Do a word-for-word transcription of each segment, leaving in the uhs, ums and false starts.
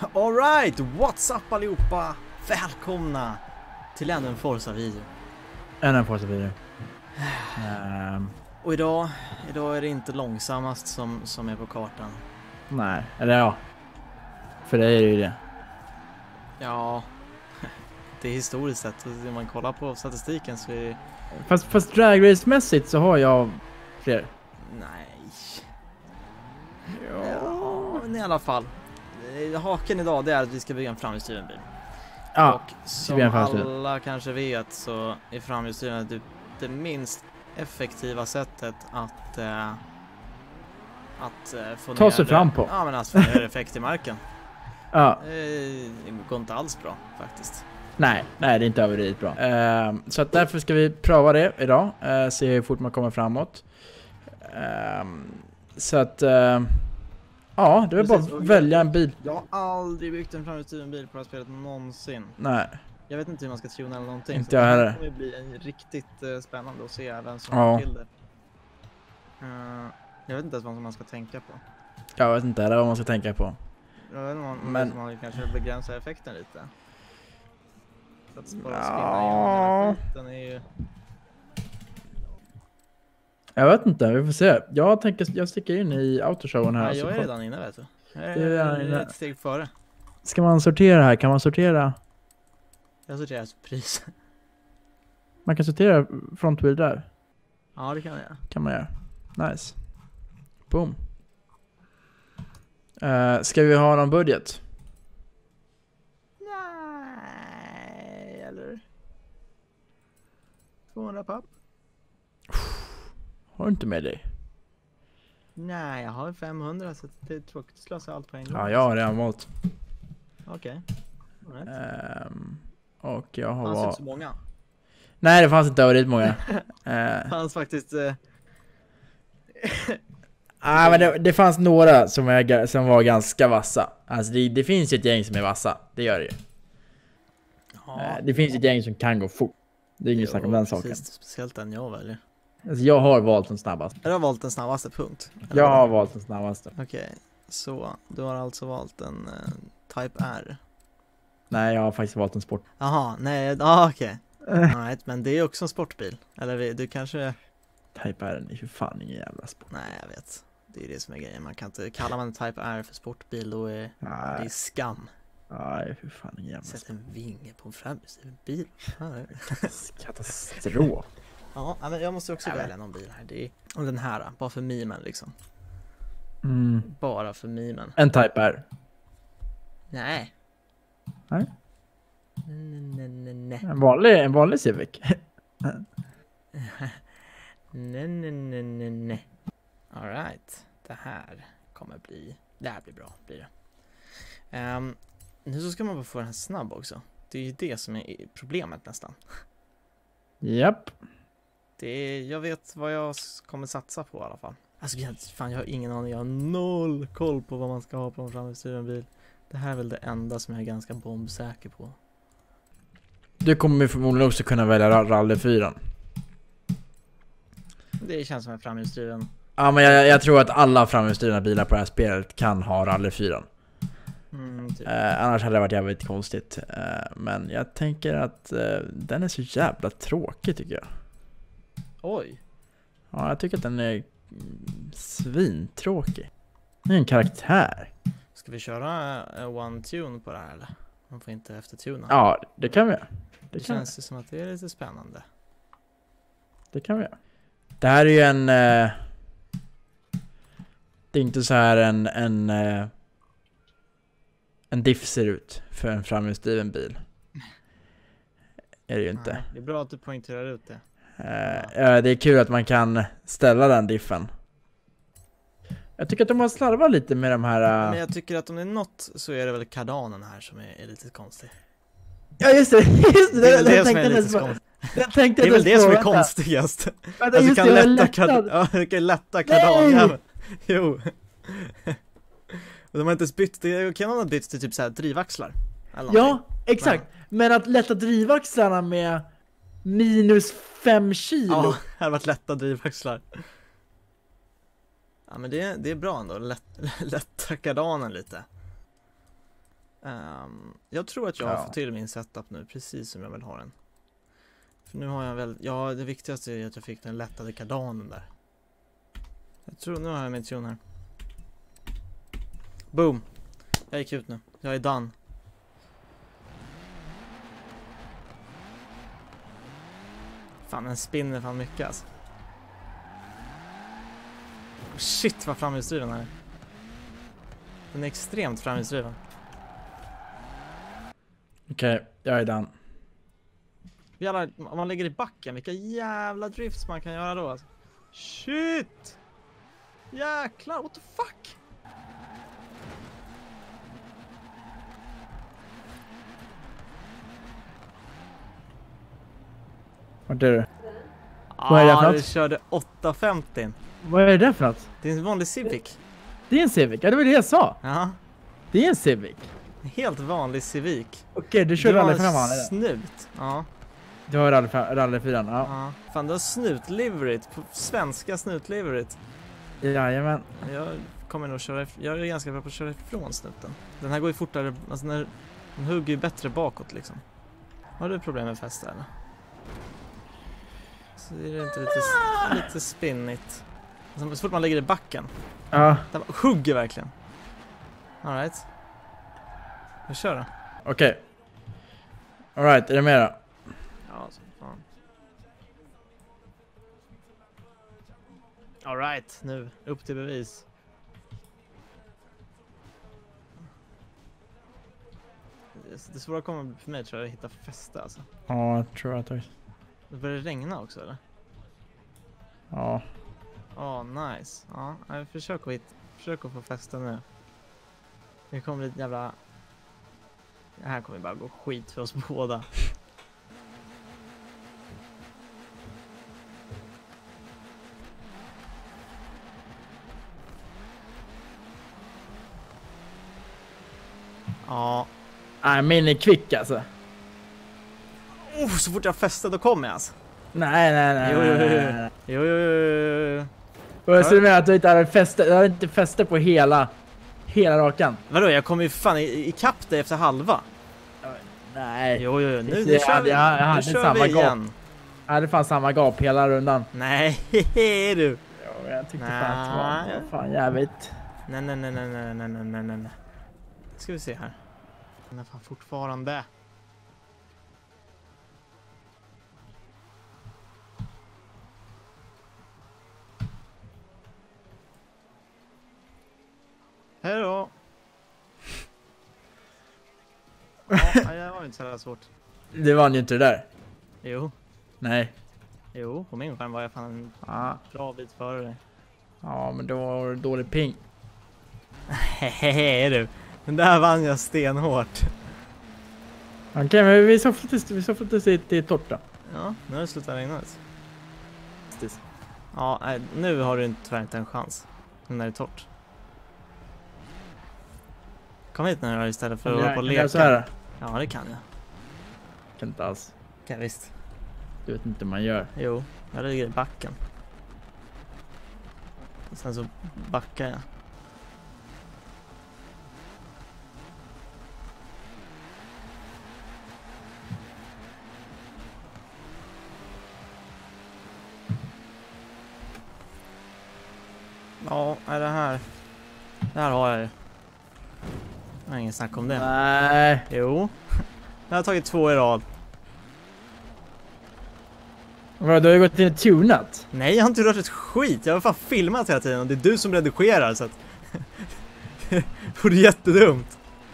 Alright, what's up allihopa? Välkomna till ännu en Forza-video. Ännu en Forza-video. um, Och idag, idag är det inte långsammast som, som är på kartan. Nej, eller ja. För det är det ju det. Ja, det är historiskt sett. Om man kollar på statistiken så är det... Fast, fast Drag Race-mässigt så har jag fler. Nej. Ja. Ja, men i alla fall. Haken idag det är att vi ska bygga en framhjulsdriven bil. Ja, och som alla kanske vet så är framhjulsdriven det, det minst effektiva sättet att äh, att äh, få ta ner sig fram på. Ja, men alltså få ner effekt i marken. Ja. Det går inte alls bra faktiskt. Nej, nej det är inte överdrivet bra. Uh, så att därför ska vi pröva det idag. Uh, se hur fort man kommer framåt. Uh, så att... Uh, ja, det är bara att välja en bil. Jag har aldrig byggt en framhjulsdriven bil på det här spelet någonsin. Nej. Jag vet inte hur man ska tuna eller någonting. Inte jag heller. Det kommer bli en riktigt uh, spännande att se vem som ja. får till det. Uh, jag vet inte ens vad man ska tänka på. Jag vet inte, det är vad man ska tänka på. Jag vet inte om man, Men... man kanske begränsar effekten lite. Så att bara ja. spinna igenom hela skiten är ju... Jag vet inte, vi får se. Jag tänker, jag sticker in i autoshowen här. Nej, jag är redan inne vet du. Jag är, är redan inne. inne. Ett steg före. Ska man sortera här? Kan man sortera? Jag sorterar pris. Man kan sortera front wheel drive. Ja, det kan jag göra. Kan man göra. Nice. Boom. Uh, ska vi ha någon budget? Nej, eller... tvåhundra papp? Har du inte med dig? Nej, jag har femhundra så det är tråkigt att slösa allt på en gång. Ja, jag har redan valt. Okej. Okay. Right. Um, och jag har... Det fanns valt... inte så många. Nej, det fanns inte övrigt många. Det uh... fanns faktiskt... Uh... ah, men det, det fanns några som, är, som var ganska vassa. Alltså det, det finns ju ett gäng som är vassa. Det gör det ju. Ja. Uh, det finns ett gäng som kan gå fort. Det är inget snack om den saken. Speciellt den jag väljer. Alltså jag har valt den snabbaste. Jag har valt den snabbaste, punkt. Eller jag har valt den snabbaste. Okej, okay. Så du har alltså valt en uh, Type R? Nej, jag har faktiskt valt en sport. Jaha, nej, ja ah, okej. Okay. Right, men det är också en sportbil. Eller du kanske... Type R är ju fan ingen jävla sport. Nej, jag vet. Det är det som är grejen. Man kan inte... Kallar man en Type R för sportbil, då är nej. Det är skam. Nej, hur fan ingen jävla sport. Sätt en vinge på en framhjulsdriven bil. Katastrof. Ja, men jag måste också välja någon bil här. Det är och den här, bara för mimen liksom. Mm. Bara för mimen. En Type R. Nej. Nej. Nej, nej, nej, nej. En vanlig, en vanlig Civic. nej, nej, nej, nej, nej. All right. Det här kommer bli... Det här blir bra, blir det. Um, nu så ska man bara få den här snabb också. Det är ju det som är problemet nästan. Japp. Det är, jag vet vad jag kommer satsa på i alla fall. Alltså fan, jag har ingen aning. Jag har noll koll på vad man ska ha på en framhjulsdriven bil. Det här är väl det enda som jag är ganska bombsäker på. Du kommer förmodligen också kunna välja Rally fyra. Det känns som en framhjulsdriven. Ja, men jag, jag tror att alla framhjulsdrivna bilar på det här spelet kan ha Rally fyra. Mm, typ. eh, annars hade det varit jävligt konstigt. Eh, men jag tänker att eh, den är så jävla tråkig tycker jag. Oj. Ja, jag tycker att den är svintråkig. Det är en karaktär. Ska vi köra uh, one tune på det här eller? Man får inte eftertuna. Ja, det kan vi göra. Det, det känns ju som att det är lite spännande. Det kan vi göra. Det här är ju en... Eh, det är inte så här en... En, eh, en diff ser ut för en framhjulsdriven bil. Är det ju inte. Nej, det är bra att du poängterar ut det. Uh, det är kul att man kan ställa den diffen. Jag tycker att de har slarvat lite med de här... Uh... Men jag tycker att om det är något så är det väl kardanen här som är, är lite konstig. Ja just det, just det. Det är väl det, det som är lite konstigt. Det är väl det som är konstigast. Vänta, alltså kan det, lätta kardan. Ja, det kan lätta kardan. Ja, jo. Och de har inte ens bytt, det kan man ha bytt till typ så här drivaxlar. Eller ja, någonting. exakt. Men. Men att lätta drivaxlarna med minus fem kilo. Ja, det har varit lätta drivaxlar. Ja, men det, det är bra ändå. Lätt, lätta kardanen lite. Uh, Um, jag tror att jag har Ja. fått till min setup nu, precis som jag vill ha den. För nu har jag väl, ja det viktigaste är att jag fick den lättade kardanen där. Jag tror, nu har jag min tune här. Boom! Jag gick ut nu, jag är done. Fan, den spinner fan mycket alltså. Shit vad framhjulsdriven här. Den är extremt framhjulsdriven. Okej, okay, jag är done. Jävlar, om man lägger i backen, vilka jävla drifts man kan göra då alltså. Shit! Jäklar, what the fuck? Vart är du? Vad är det för något? Du körde åtta femtio. Vad är det där för något? Det är en vanlig Civic. Det är en Civic, ja det var det jag sa. Ja, Det är en Civic. en helt vanlig Civic. Okej, okay, du kör rally fram han. Snut. Ja. Du har rally, rally fyran, ja. Ja. Fan, du har snutliveryt på svenska snutliveryt. Jajamän. Jag kommer nog köra, jag är ganska bra på att köra ifrån snuten. Den här går ju fortare, alltså när, den hugger ju bättre bakåt liksom. Har du problem med fäste eller? Så är det inte lite, lite spinnigt. Alltså, så fort man lägger i backen. Ja. Den hugger verkligen. All right. Vi kör då. Okej. Okay. All right, är det mer då? Ja, så fan. All right, nu upp till bevis. Det, det svåra kommer för mig tror jag att hitta fäste alltså. Ja, jag tror att det. Det börjar regna också eller? Ja. Ja, oh, nice. Ja, jag försök att hitta, försök att få fäste nu. Det kommer bli ett jävla... Det här kommer bara gå skit för oss båda. Ja. Nej, min är kvick alltså. Oh, så fort jag fäste då kommer jag alltså. Nej, nej, nej. Jo, jo, jo. nej, nej. Jo, jo, jo, jo. Och jag ser med att du inte hade fäste, du hade inte fäste på hela, hela rakan. Vadå, jag kommer ju fan i, i kapp dig efter halva. Nej. Jo, jo, jo. Nu, nu Det kör hade- vi, jag hade nu kör samma vi gap. igen. Jag hade fan samma gap hela rundan. Nej, du. Jo, jag tyckte fan att det var, Nej. det var fan jävligt. Nej, nej, nej, nej, nej, nej, nej, nej, nej, nej. Ska vi se här. Den är fan fortfarande. Hej då. Ja, det var inte så jävla svårt. Det var ju inte det där. Jo, Nej. jo, på min skärm var jag fan en Ja, bra bit före dig. ja men då var det dålig ping. Hehehe du. Den där vann jag stenhårt. Okej, okay, men vi så fort vi så fort det är torrt då. Ja, nu har det slutat regna ut. Ja, nej, nu har du inte, tyvärr inte en chans. Nu när det är torrt. Kom hit nu då istället för att hålla på och Kan jag leka. så här? Ja, det kan jag. Kan inte alls. Kan visst. Du vet inte hur man gör. Jo, jag ligger i backen. Och sen så backar jag. Ja, är det här. Det här har jag ju. Jag har ingen snack om det. Nej. Jo. Jag har tagit två i rad. Vad, du har ju gått in och tunat. Nej, jag har inte rört ett skit. Jag har fan filmat hela tiden och det är du som redigerar så att... Det vore jättedumt.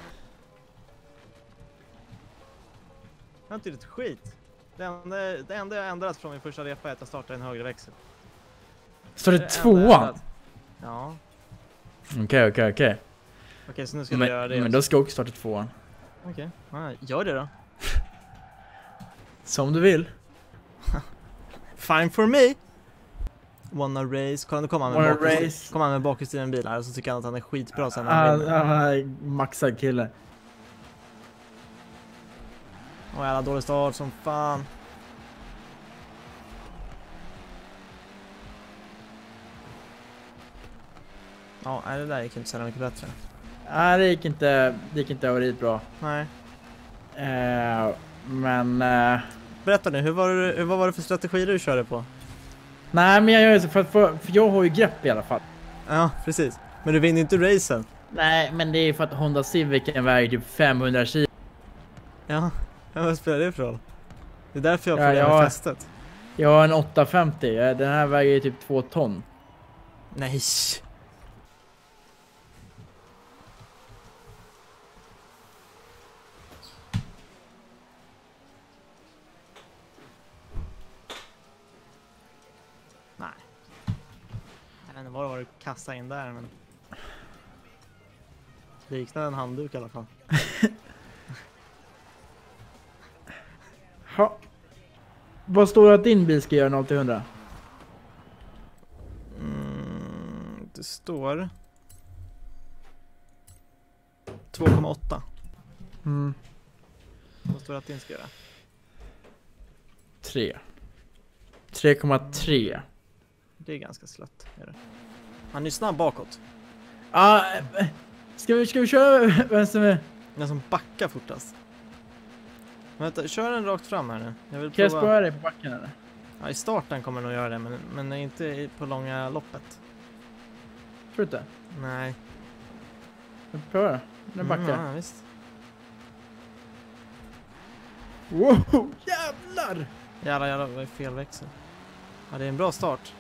Jag har inte gjort ett skit. Det enda, det enda jag ändrat från min första repa är att jag startar en högre växel. Står det Det enda jag tvåan? ändrat. Ja. Okej, okej, okej. Okej, så nu ska vi göra det. Men, men då ska jag också starta tvåan. Okej, ja, gör det då. Som du vill. Fine for me. Wanna race. Kolla, nu kommer han med Wanna bakhjulsdriven- race. kommer han med bakhjulsdriven bil här och så tycker han att han är skitbra sen när han Ah, vinner. ah, maxad kille. Åh, jävla dålig start som fan. Ja, nej, det där gick inte så jävla mycket bättre. Nej, det gick inte, det gick inte över bra. Nej. Eh, men... Eh, Berätta nu, hur var, det, hur, vad var det för strategi du körde på? nej, men jag gör det så för att för, för jag har ju grepp i alla fall. Ja, precis. Men du vinner inte racen. Nej, men det är för att Honda Civicen väger typ femhundra kilo. Ja, men vad spelar det för roll? Det är därför jag har Ja, problem med jag- fästet. Jag har en åttahundrafemtio, eh, den här väger ju typ två ton. Nej. Nej. Jag vet inte vad det var du kastade in där, men... Liknade en handduk i alla fall. Ha. Vad står det att din bil ska göra noll till hundra? Mm, det står... två komma åtta. Mm. Vad står det att din ska göra? tre. tre komma tre. Det är ganska slött. Är det? Han är ju snabb bakåt. Ah, eh, ska vi, ska vi köra vem som är... Den som backar fortast. Men vänta, kör den rakt fram här nu. Jag vill Kan jag prova. spöra dig på backen eller? Ja, i starten kommer den nog göra det, men, men inte i- på långa loppet. Tror du inte? Nej. Jag prövar. Den backar. Mm, ja, visst. Wow, jävlar! Jävlar, jävlar, vad är fel växel? Ja, det är en bra start.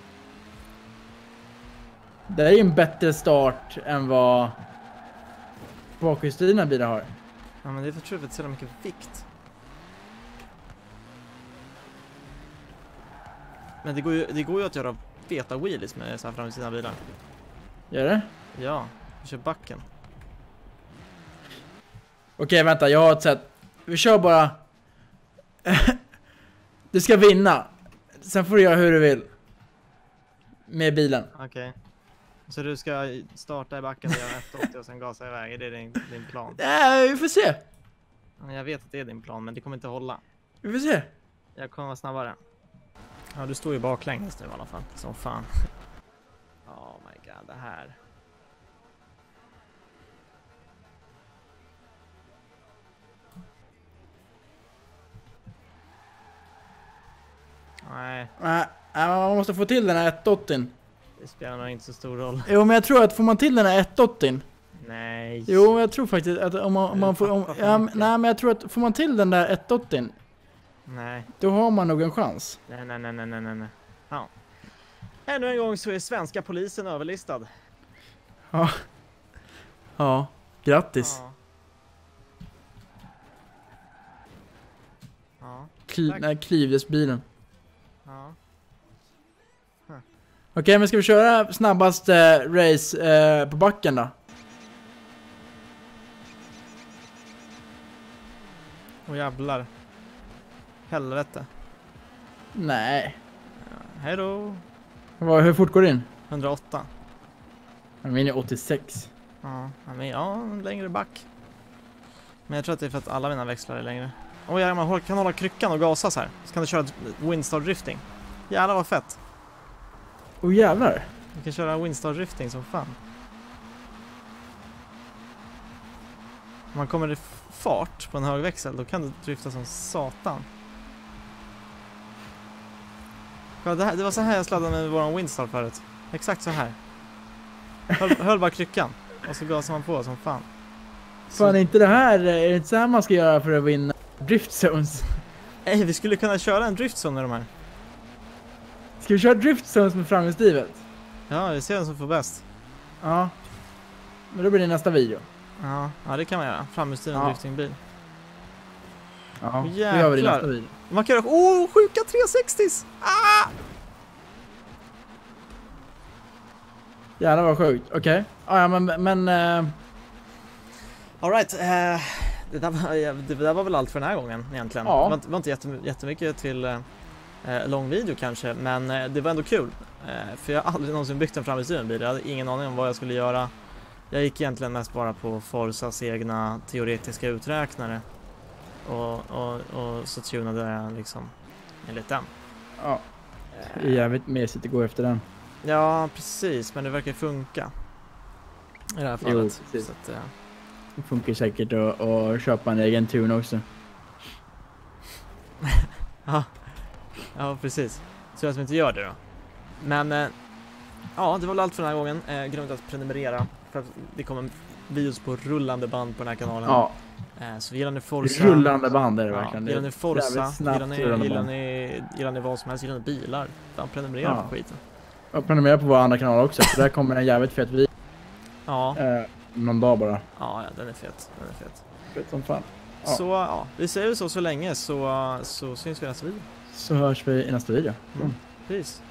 Det är ju en bättre start än vad bakhjulsdrivna bilar har. Ja, men det är för trubbigt så mycket vikt. Men det går ju, det går ju att göra feta wheelies med så här fram i sina bilar. Gör det? Ja, vi kör backen. Okej, vänta, jag har ett sätt. Vi kör bara... Du ska vinna. Sen får du göra hur du vill. Med bilen. Okej. Så du ska starta i backen och göra ett åttio och sen gasa iväg? Är det din, din plan? Nej, vi får se. Ja, jag vet att det är din plan, men det kommer inte hålla. Vi får se. Jag kommer vara snabbare. Ja, du står ju baklänges nu i alla fall. Som fan. Oh my god, det här. Nej, Nej, man måste få till den här etthundraåttio. det spelar nog inte så stor roll. Jo, men jag tror att får man till den här etthundraåttio. Nej. Jo, jag tror faktiskt att om man, om man får... Om, fattar för ja, mycket. nej, men jag tror att får man till den där etthundraåttio, Nej. då har man nog en chans. Nej, nej, nej, nej, nej, nej. Ja. Ännu en gång så är svenska polisen överlistad. Ja. Ja, grattis. Ja. Ja. Kli, Tack. nej, Klivdes-bilen. Ja. Okej, men ska vi köra snabbast eh, race eh, på backen då? Och jävlar. Helvete. Nej. Ja. Hej då. Vad, hur fort går det in? hundraåtta. Min är åttiosex. Ja, men ja, en längre back. Men jag tror att det är för att alla mina växlar är längre. Åh, ja, man kan hålla kryckan och gasa så här. Så kan du köra Windstar drifting. Jävlar vad fett. Åh oh, jävlar. Du kan köra Windstar drifting som fan. Om man kommer i fart på en hög växel, då kan du drifta som satan. Ja, det, här, det var så här jag sladdade med våran Windstar förut. Exakt så här. Höll, höll bara kryckan. Och så gasar man på som fan. Fan, är inte det här, är det inte så här man ska göra för att vinna drift zones? Ej, vi skulle kunna köra en driftzone med de här. Ska vi köra drift zones med framhjulsdrivet? Ja, vi ser vem som får bäst. Ja. Men då blir det nästa video. Ja, ja det kan man göra. Framhjulsdriven Ja. driftingbil. Ja, Åh, det gör vi i jäklar. nästa video. Man kan göra, oh, sjuka trehundrasextio! Ah! Jävlar vad sjukt, okej. Okay. Ah, ja, men... men uh... All right, uh, det, där var, det där var väl allt för den här gången egentligen. Ja. Det var inte, det var inte jättem- jättemycket till uh, lång video kanske, men uh, det var ändå kul. Uh, för jag har aldrig någonsin byggt en framhjulsdriven bil. Jag hade ingen aning om vad jag skulle göra. Jag gick egentligen mest bara på Forsas egna teoretiska uträknare. Och, och, och så tunade jag liksom enligt den. Ja, det är jävligt mesigt att gå efter den. Ja, precis. Men det verkar funka i det här fallet. Jo, precis. Så att, uh, Det funkar säkert att, att köpa en egen tun också. Ja. Ja, precis. Så att vi inte gör det då. Men eh, ja, det var väl allt för den här gången. Eh, glöm inte att prenumerera för att det kommer videos på rullande band på den här kanalen. Ja. Eh, så gillar ni Forza, rullande band är det ja, verkligen. gillar ni Forza, gillar ni, rullande gillar band. ni gillar ni vad som helst, gillar ni bilar. Fan, prenumerera Ja. på skiten. Och prenumerera på våra andra kanaler också, för där kommer en jävligt fet video. Ja. Eh, någon dag bara. Ja, ja, den är fet. Den är fet. Fett som fan. Ja. Så ja, vi säger så så länge så så syns vi i nästa video. Så hörs vi i nästa video. Mm. Peace.